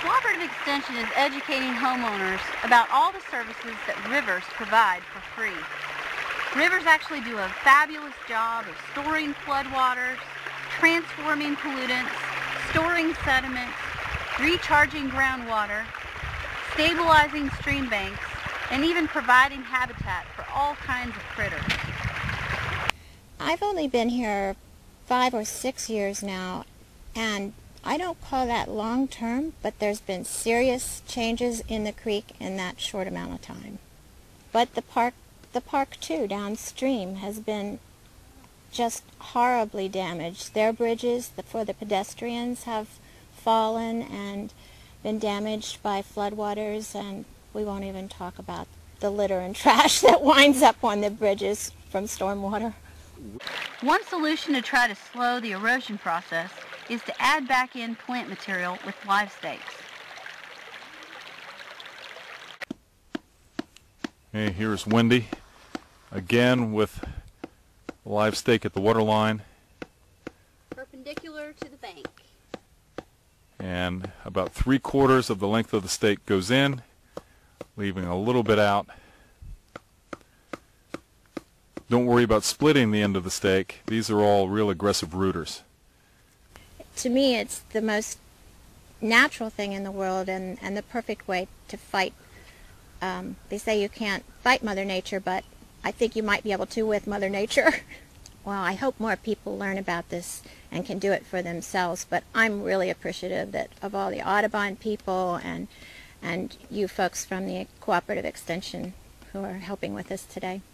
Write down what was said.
Cooperative Extension is educating homeowners about all the services that rivers provide for free. Rivers actually do a fabulous job of storing floodwaters, transforming pollutants, storing sediment, recharging groundwater, stabilizing stream banks, and even providing habitat for all kinds of critters. I've only been here 5 or 6 years now, and I don't call that long term, but there's been serious changes in the creek in that short amount of time. But the park too, downstream, has been just horribly damaged. Their bridges for the pedestrians have fallen and been damaged by floodwaters, and we won't even talk about the litter and trash that winds up on the bridges from stormwater. One solution to try to slow the erosion process is to add back in plant material with livestakes. Hey, here's Wendi again with a live stake at the water line. Perpendicular to the bank. And about 3/4 of the length of the stake goes in, leaving a little bit out. Don't worry about splitting the end of the stake. These are all real aggressive rooters. To me, it's the most natural thing in the world and the perfect way to fight. They say you can't fight Mother Nature, but I think you might be able to with Mother Nature. Well, I hope more people learn about this and can do it for themselves, but I'm really appreciative of all the Audubon people and you folks from the Cooperative Extension who are helping with this today.